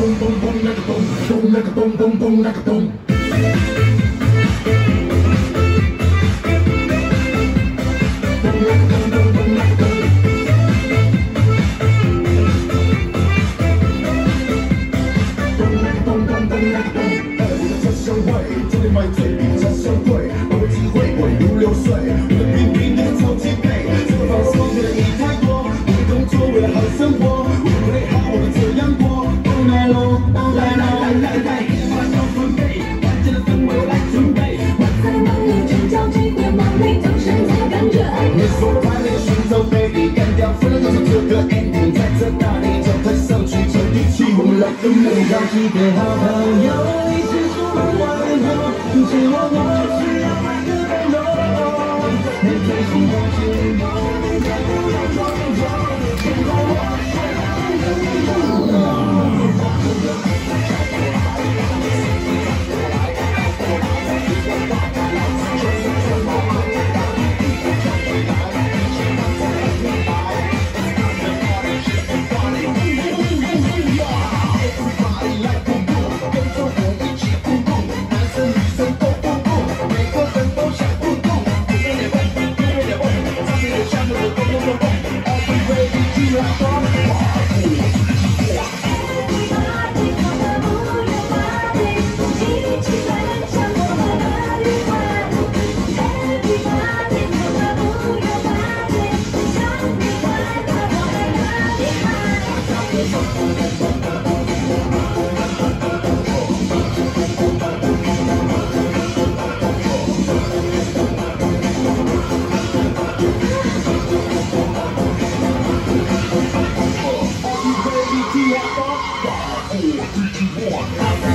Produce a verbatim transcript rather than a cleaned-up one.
咚咚咚那个咚咚那个咚咚咚那个咚。这里买醉比家乡贵，把握机会，滚如流水。我的拼命那个超级配，这个放松别人你太多。我的工作为了好生活，我的 play 好，我的这样过。都来喽，都来喽，来来来，一万要分贝，团结的氛围我来准备。我在梦里就叫机会，梦里就生才感觉安宁。你说排练寻找魅力，干掉分了都是这个 ending， 在这大地脚踏上去，成一起，我们来个梦。找几个好朋友，一起出门玩。你希望我是要来个温柔，你最喜欢心动，在不能装作，现在我是你的。Five, four, three, two, one.